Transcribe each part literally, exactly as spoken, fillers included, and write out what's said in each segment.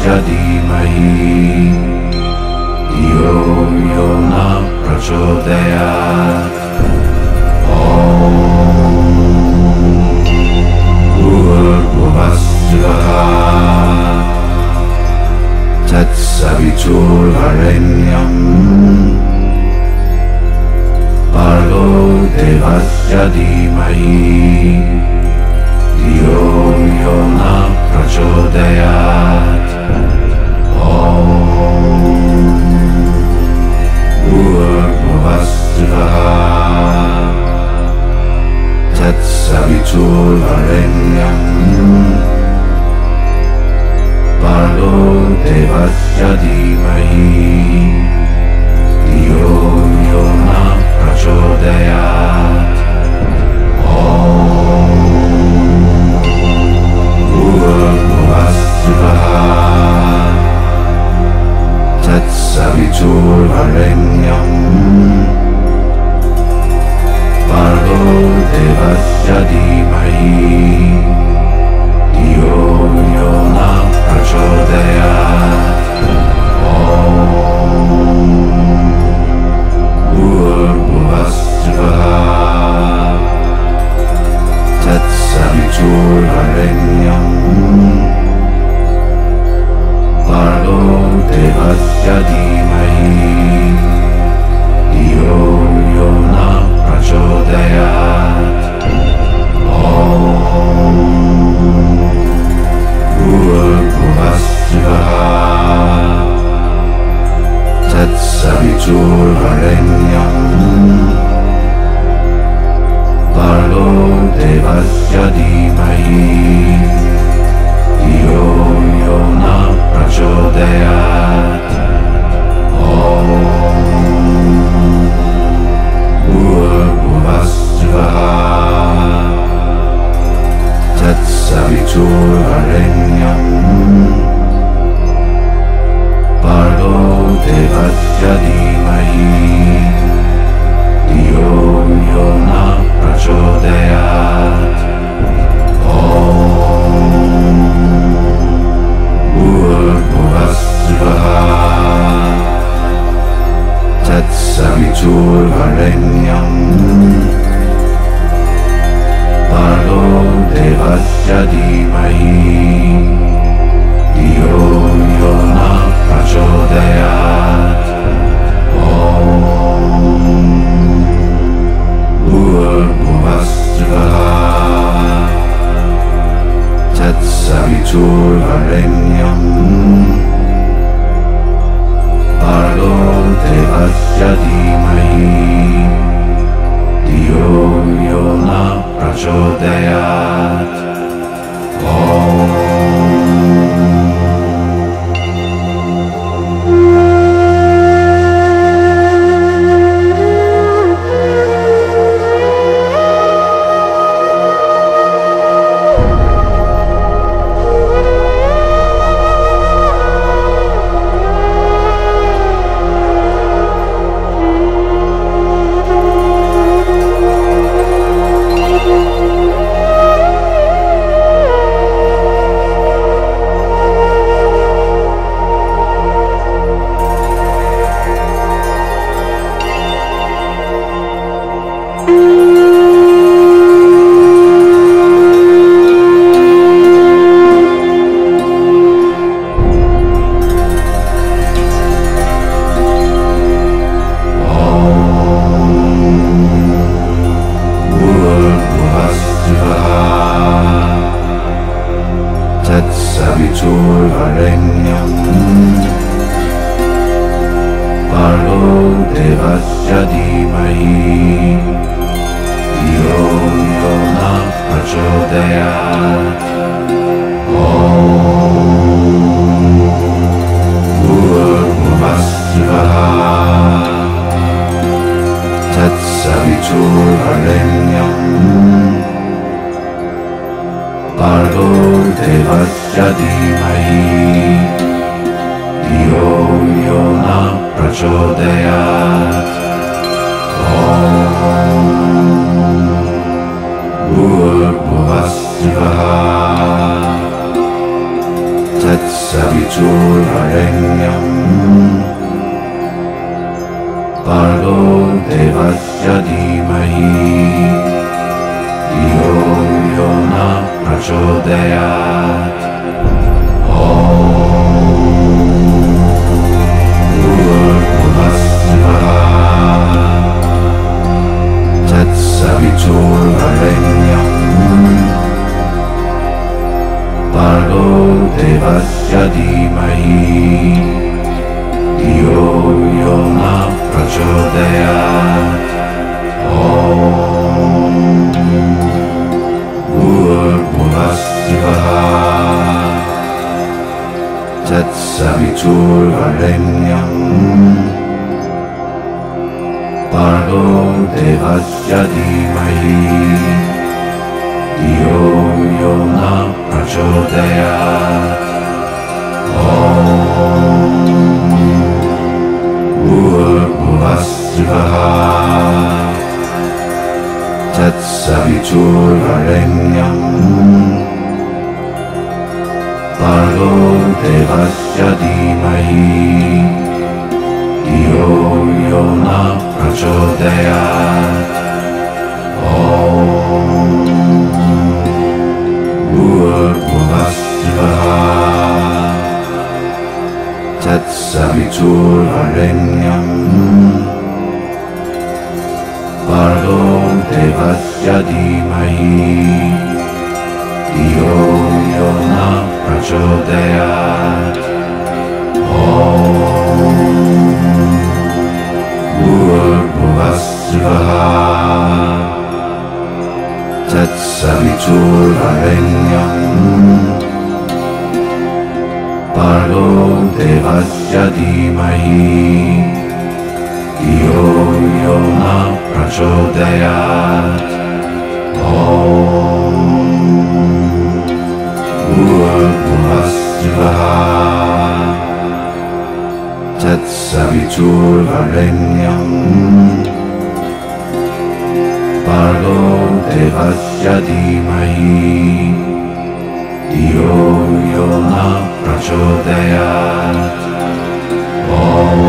devasya dhimahi धियो यो न prachodayat. Om Bhurvuvasvaha Tatsaviturvarenyam Bhargo devasya dhimahi धियो यो न prachodayat. Om Bhurvuvasvaha Tatsaviturvarenyam Bhargo devasya dhimahi धियो यो न prachodayat. Om Bhurvuvasvaha Tatsaviturvarenyam Bhargo devasya dhimahi धियो यो न prachodayat. Om Bhurvuvasvaha Tatsaviturvarenyam Bhargo devasya dhimahi धियो यो न prachodayat. Om Bhurvuvasvaha Tatsaviturvarenyam Bhargo devasya dhimahi धियो यो न prachodayat. Om Bhurvuvasvaha Tatsaviturvarenyam Bhargo devasya dhimahi धियो यो न prachodayat. Om Bhurvuvasvaha Tatsaviturvarenyam Bhargo devasya dhimahi धियो यो न prachodayat. Om Bhurvuvasvaha Tatsaviturvarenyam Bhargo devasya dhimahi धियो यो न prachodayat. Om Tatsaviturvarenyam Bhargo devasya dhimahi धियो यो न prachodayat. Om Bhurvuvasvaha Tatsaviturvarenyam Bhargo devasya dhimahi धियो यो न prachodayat. Om Bhurvuvasvaha Tatsaviturvarenyam Saviturvarenyam Bargo Devasya Dhimahi Dio Yona Prachodayat Saviturvarenyam Bargo Devasya Dhimahi Dio Yona Prachodayat Om Bhurvuvasvaha Tat Saviturvarenyam Bargo Devasya Dhimahi Dio Yona Prachodayat Om Bhurvuvasvaha Tat Saviturvarenyam Bargo Devasya Dhimahi Dio Yona Prachodayat Om Bhurvuvasvaha Tat Saviturvarenyam Bargo Devasya Dhimahi Dio Yona Prachodayat Om Bhurvuvasvaha Tat Saviturvarenyam Bargo Devasya Dhimahi Dio Yona Prachodayat Om Bhurvuvasvaha Tat Saviturvarenyam Bargo Devasya Dhimahi Dio Yona Prachodayat Om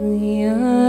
reunited.